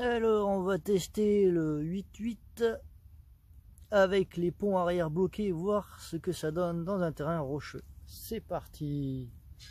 Alors on va tester le 8-8 avec les ponts arrière bloqués, voir ce que ça donne dans un terrain rocheux. C'est parti.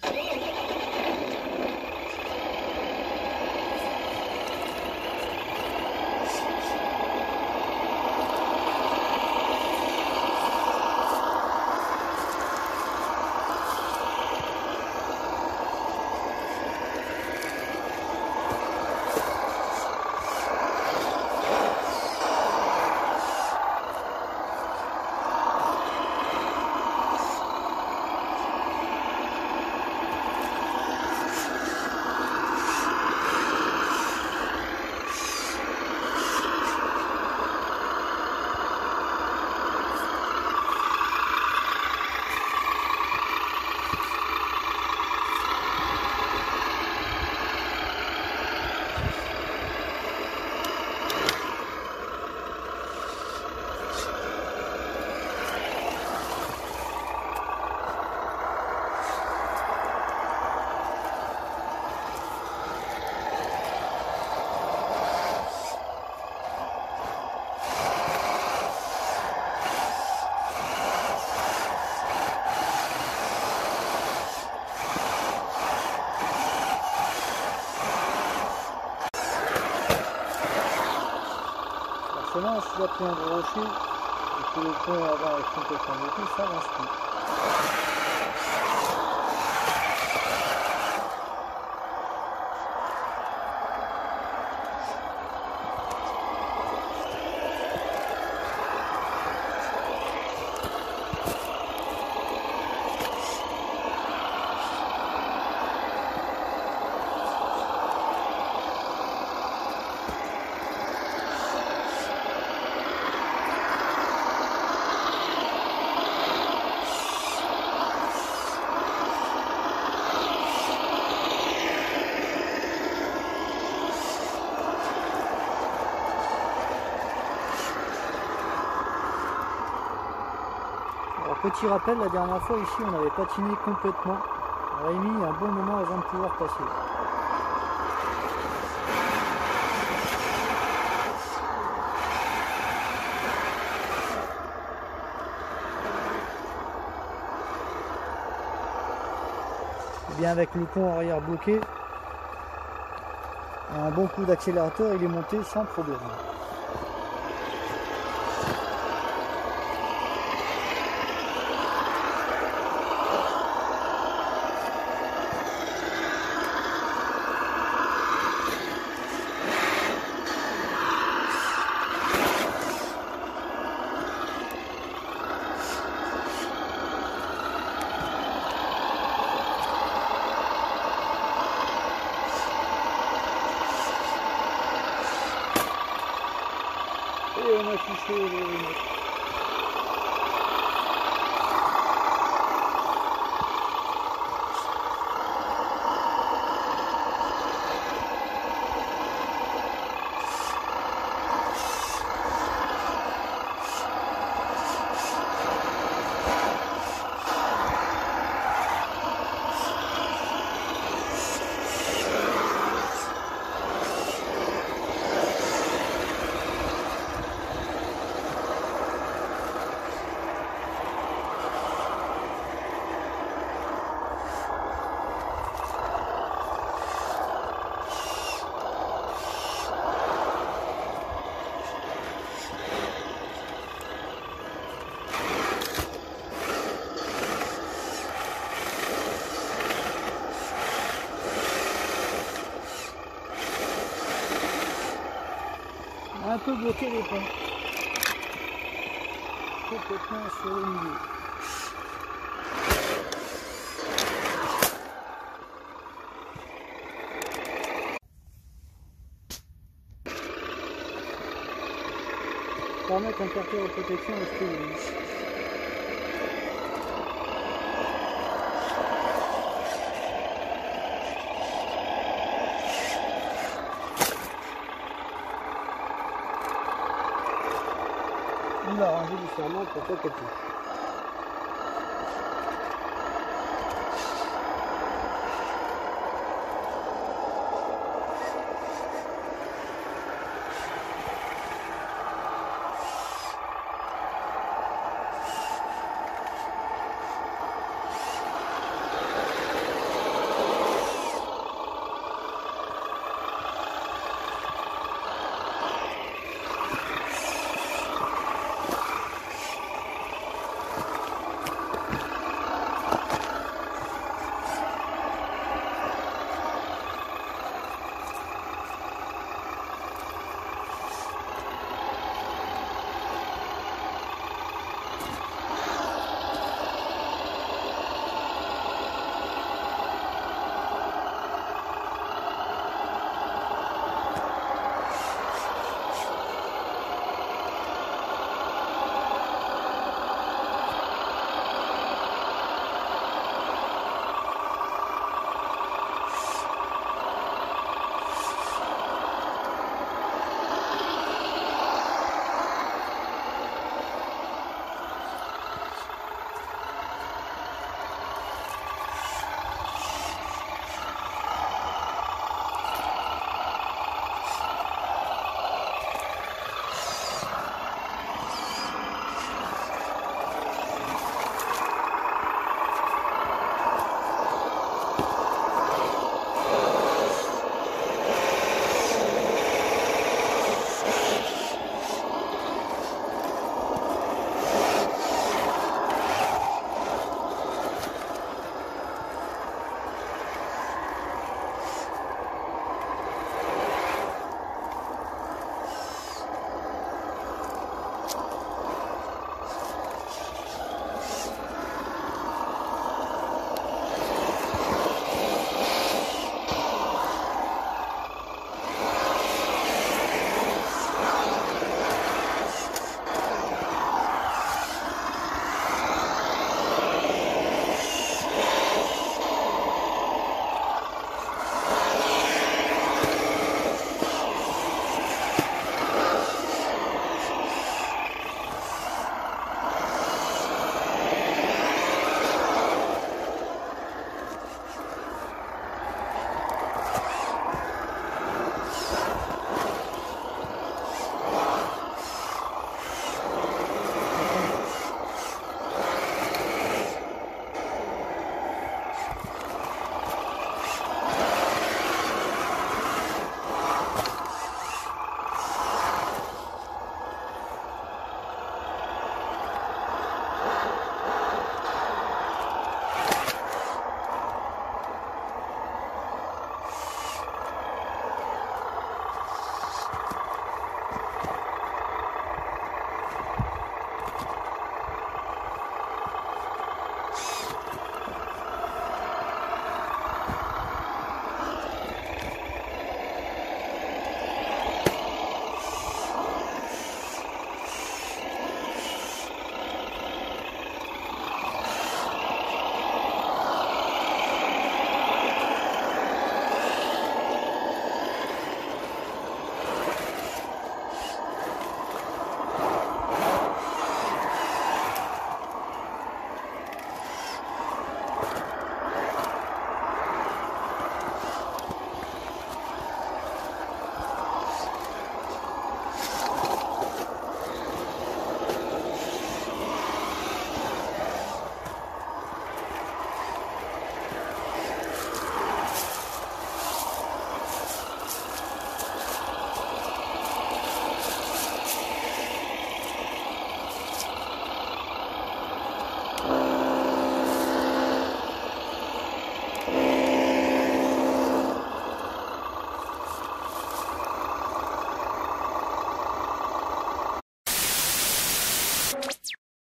Forcément, si j'ai pris un gros rocher et que le pont avant est complètement bloqué, ça avance plus. Alors, petit rappel, la dernière fois ici on avait patiné complètement. On avait mis un bon moment avant de pouvoir passer. Et bien avec le pont arrière bloqué, un bon coup d'accélérateur, il est monté sans problème. Et on a touché les lunettes. Un peu bloqué les ponts, complètement sur le milieu. Pour mettre un quartier de protection au style. Il va ranger différemment pour pas qu'elle touche.